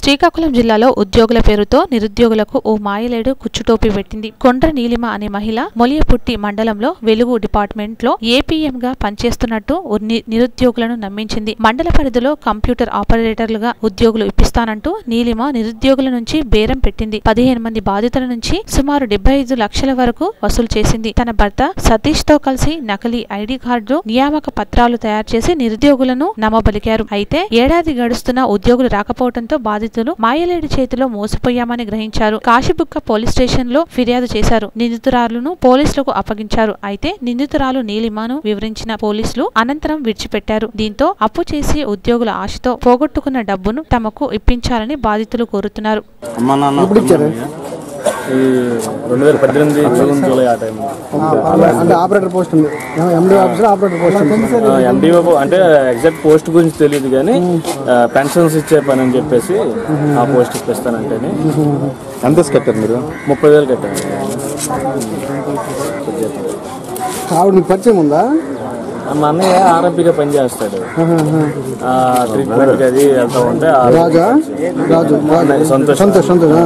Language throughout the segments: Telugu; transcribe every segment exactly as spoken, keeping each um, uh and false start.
శ్రీకాకుళం జిల్లాలో ఉద్యోగుల పేరుతో నిరుద్యోగులకు ఓ మాయలేడు కుచ్చుటోపి పెట్టింది. కొండ్ర నీలిమ అనే మహిళ మొలియపుట్టి మండలంలో వెలుగు డిపార్ట్మెంట్ లో ఏపీఎం గా పనిచేస్తున్నట్టు నిరుద్యోగులను నమ్మించింది. మండల పరిధిలో కంప్యూటర్ ఆపరేటర్లుగా ఉద్యోగులు ఇప్పిస్తానంటూ నీలిమ నిరుద్యోగుల నుంచి బేరం పెట్టింది. పదిహేను మంది బాధితుల నుంచి సుమారు డెబ్బై ఐదు లక్షల వరకు వసూలు చేసింది. తన భర్త సతీష్ తో కలిసి నకిలీ ఐడి కార్డు, నియామక పత్రాలు తయారు చేసి నిరుద్యోగులను నమ్మబలికారు. అయితే ఏడాది గడుస్తున్న ఉద్యోగులు రాకపోవడంతో బాధితులు మాయలేడి చేతిలో మోసపోయామని గ్రహించారు. కాశీబుక్క పోలీస్ స్టేషన్ లో ఫిర్యాదు చేశారు. నిందితురాలను పోలీసులకు అప్పగించారు. అయితే నిందితురాలు నీలిమను వివరించిన పోలీసులు అనంతరం విడిచిపెట్టారు. దీంతో అప్పు చేసి ఉద్యోగుల ఆశతో పోగొట్టుకున్న డబ్బును తమకు ఇప్పించాలని బాధితులు కోరుతున్నారు. రెండు వేల పద్దెనిమిది జూన్ జూలై ఆ టైం ఆపరేటర్ పోస్ట్ ఉంది. MDO officer operator post MDO అంటే ఎగ్జాక్ట్ పోస్ట్ గురించి తెలియదు కానీ పెన్షన్స్ ఇచ్చే పని అని చెప్పేసి ఆ పోస్ట్ ఇప్పిస్తానంటే. ఎంత కట్టారు మీరు? ముప్పై వేలు కట్టాను. ఆవిడ మీకు పరిచయం ఉందా? మా అన్నయ్య ఆర్ఎంపీగా పనిచేస్తాడు. ట్రీట్మెంట్ అది వెళ్తా ఉంటే రాజా రాజు సంతోష్ సంతోష్ సంతోష్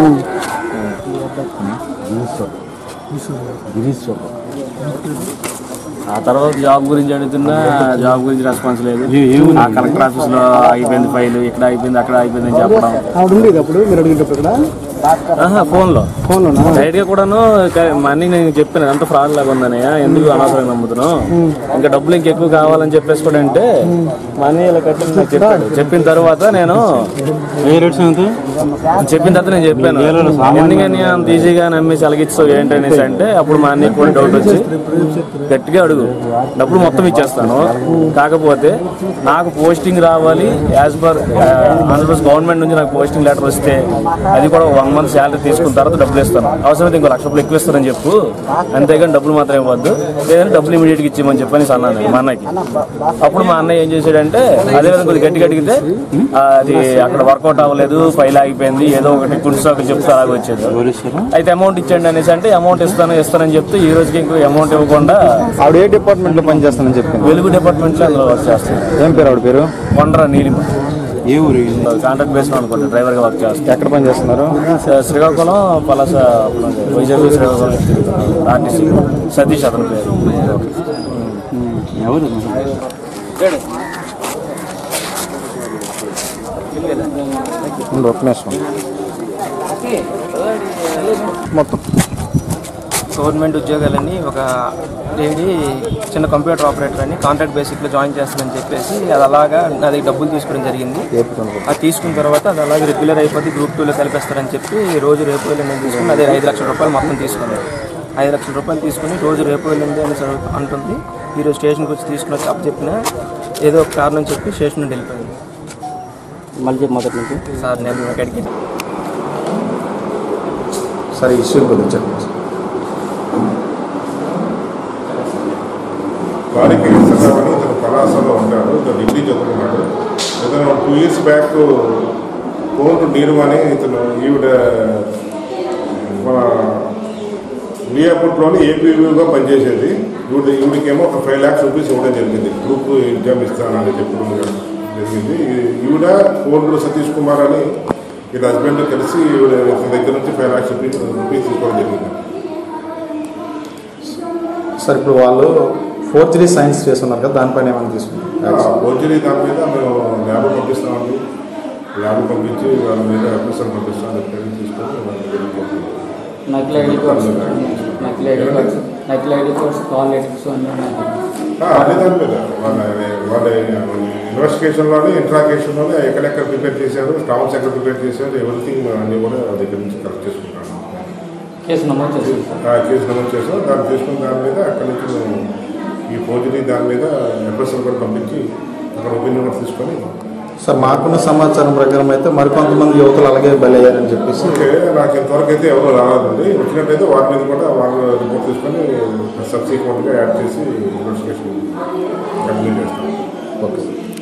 ఆ తర్వాత జాబ్ గురించి అడుగుతున్నా జాబ్ గురించి రెస్పాన్స్ లేదు. ఆ కలెక్టర్ ఆఫీస్ లో అయిపోయింది ఫైల్, ఇక్కడ అయిపోయింది అక్కడ అయిపోయింది అని చెప్పడం. ఆవిడ ఉండేది అప్పుడు మీరు అడిగేటప్పుడు ఇక్కడ ఫోన్ లో ఫోన్ లో డైరెక్ట్ గా కూడాను మనీ నేను చెప్పాను ఎంత ఫ్రాడ్ లాగా ఉందని, ఎందుకు అనవసరంగా నమ్ముతున్నావు, ఇంకా డబ్బులు ఇంకెక్కువ కావాలని చెప్పేసి కూడా అంటే మనీ ఇలా కట్టి నాకు చెప్పాడు. చెప్పిన తర్వాత నేను చెప్పిన తర్వాత నేను చెప్పాను ఎందుకని అంత ఈజీగా నమ్మేసి అలగిస్తావు ఏంటనేసి అంటే అప్పుడు మా అన్నయ్య కూడా డౌట్ వచ్చి గట్టిగా అడుగు డబ్బులు మొత్తం ఇచ్చేస్తాను, కాకపోతే నాకు పోస్టింగ్ రావాలి యాజ్ పర్ ఆంధ్రప్రదేశ్ గవర్నమెంట్ నుంచి నాకు పోస్టింగ్ లెటర్ వస్తే అది కూడా వన్ మంత్ శాలరీ తీసుకున్న తర్వాత డబ్బులు ఇస్తాను, అవసరమైతే ఇంకో లక్ష రూపాయలు ఎక్కువ ఇస్తానని చెప్పు, అంతేగాని డబ్బులు మాత్రం ఇవ్వద్దు, లేదంటే డబ్బులు ఇమీడియట్గా ఇచ్చేయమని చెప్పని అన్నాను మా అన్నయ్యకి. అప్పుడు మా అన్నయ్య ఏం చేశాడంటే అదేవిధంగా కొద్దిగా గట్టి గట్టిగితే అది అక్కడ వర్కౌట్ అవ్వలేదు, ఫైల్ ఆగిపోయింది, ఏదో ఒకటి కుడిసాకు చెప్తే అలాగే వచ్చేది. అయితే అమౌంట్ ఇచ్చండి అనేసి అంటే అమౌంట్ ఇస్తాను ఇస్తానని చెప్తే ఈ రోజుకి ఇంకో అమౌంట్ ఇవ్వకుండా ఆవిడ ఏ డిపార్ట్మెంట్ లో పనిచేస్తానని చెప్పి వెలుగు డిపార్ట్మెంట్ లో అందులో వర్క్ చేస్తాను. ఏం పేరు ఆవిడ పేరు? కొండ్ర నీలిమ. ఏ ఊరు? కాంట్రాక్ట్ బేస్ అనుకుంటా డ్రైవర్ గా వర్క్ చేస్తాను. ఎక్కడ పని చేస్తున్నారు? శ్రీకాకుళం పలాస వైజాగ్ శ్రీకాకుళం ఆర్టీసీ. సతీష్ అతని పేరు. ఎవరు? ఒక నిమిషం. మొత్తం గవర్నమెంట్ ఉద్యోగాలని ఒక లేడీ చిన్న కంప్యూటర్ ఆపరేటర్ అని కాంట్రాక్ట్ బేసిక్లో జాయిన్ చేస్తానని చెప్పేసి అది అలాగా అది డబ్బులు తీసుకోవడం జరిగింది. అది తీసుకున్న తర్వాత అది అలాగే రెగ్యులర్ అయిపోతే గ్రూప్ టూలో కలిపేస్తారని చెప్పి రోజు రేపు ఎల్లుండి తీసుకుని అదే ఐదు లక్షల రూపాయలు మొత్తం తీసుకున్నారు. ఐదు లక్షల రూపాయలు తీసుకుని రోజు రేపు ఎల్లుండి అని అంటుంది. ఈరోజు స్టేషన్కి వచ్చి తీసుకుని వచ్చి అప్పు చెప్పిన ఏదో ఒక కారణం చెప్పి స్టేషన్ నుండి వెళ్ళిపోయింది. మళ్ళీ చెప్పి మొదటి నుంచి సార్ నేను అక్కడికి సరే ఇష్యూ గురించి చెప్పండి. వారికి ఇతను కళాశాలలో ఉంటాడు, ఇతను డిగ్రీ చదువుకున్నాడు. ఇతను టూ ఇయర్స్ బ్యాక్ కోర్టు నీరుమని ఇతను ఈవిడ మన మియాపూర్లోని ఏపీగా పనిచేసేది. ఈవిడ ఈవిడికేమో ఒక ఫైవ్ ల్యాక్స్ రూపీస్ ఇవ్వడం జరిగింది. గ్రూప్ ఎగ్జామ్ ఇస్తానని చెప్పడం జరిగింది. ఈవిడ కోర్టు సతీష్ కుమార్ అని వీళ్ళ హస్బెండ్ కలిసి ఈవిడ దగ్గర నుంచి ఫైవ్ ల్యాక్స్ రూపీస్ రూపీస్ తీసుకోవడం జరిగింది. సార్ ఇప్పుడు వాళ్ళు ఫోర్జరీ సైన్స్ చేస్తున్నారు కదా, దానిపైన ఏమైనా తీసుకున్నారు? ఫోర్జరీ దాని మీద మేము ల్యాబ్ పంపిస్తామండి. ల్యాబ్ పంపించి వాళ్ళ మీద అప్లికేషన్ పంపిస్తాం తీసుకొని నకిలీ ఐడి కార్డ్స్ నకిలీ ఐడి కార్డ్స్ నకిలీ ఐడి కార్డ్స్ కాల్ లెటర్స్ అన్నీ అదే దాని మీద వాళ్ళ వాళ్ళ ఇన్వెస్టిగేషన్లోనే ఇంట్రాగేషన్లోనే ఎక్కడెక్కడ ప్రిపేర్ చేశారు, స్టాంప్స్ ఎక్కడ ప్రిపేర్ చేశారు, ఎవ్రీథింగ్ అన్నీ కూడా దగ్గర నుంచి కలెక్ట్ చేసుకుంటాను. కేసు నమోదు చేస్తాం కేసు నమోదు చేస్తాం. దాన్ని తీసుకున్న దాని మీద అక్కడి నుంచి మేము ఈ ఫోర్జరీ దాని మీద ఎఫ్ఎస్ఎల్ కూడా పంపించి అక్కడ ఒపీనియన్ కూడా తీసుకొని. సార్ మాకున్న సమాచారం ప్రకారం అయితే మరికొంతమంది యువకులు అలాగే బలయ్యారని చెప్పేసి. ఓకే, నాకు ఇంతవరకు అయితే ఎవరు రాలేదండి. వచ్చినట్టయితే వారి మీద కూడా వాళ్ళు రిపోర్ట్ తీసుకొని సబ్సిక్వెంట్గా యాడ్ చేసి ఇన్వెస్టిగేషన్ కంప్లీట్ చేస్తాం. ఓకే.